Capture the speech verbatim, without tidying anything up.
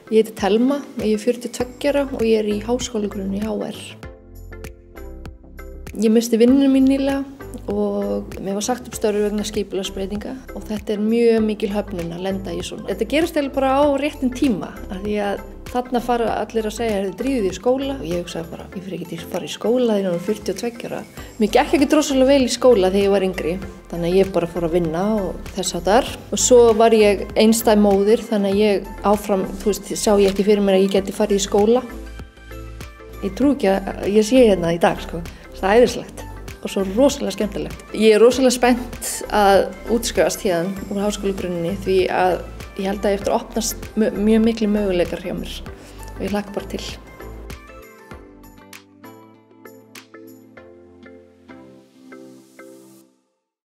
Ég heiti Telma, ég er fjörutíu og tveggja ára og ég er í háskólagrunni í H R. Ég missti vinnuna mín nýlega og mér var sagt upp störf vegna skipulagsbreytinga og þetta er mjög mikil höfnun að lenda í svona. Þetta gerist eiginlega bara á réttum tíma af því að þarna fara allir að segja að þið drífið í skóla og ég hugsaði bara, ég fyrir ekki að fara í skóla þegar ég var fjörutíu og tveggja ára. Mér gekk ekki rosalega vel í skóla þegar ég var yngri, þannig að ég bara fór að vinna og þess háttar. Og svo var ég einstæð móðir, þannig að ég áfram, þú veist, sá ég ekki fyrir mér að ég geti farið í skóla. Ég trú ekki að ég sé hérna í dag, sko. Það er æðislegt og svo rosalega skemmtilegt. Ég er rosalega spennt að útskrifast hérna úr háskólagrunninni því að ég held að ég eftir að opnast mjög miklu möguleikar hjá mér og ég hlakka bara til.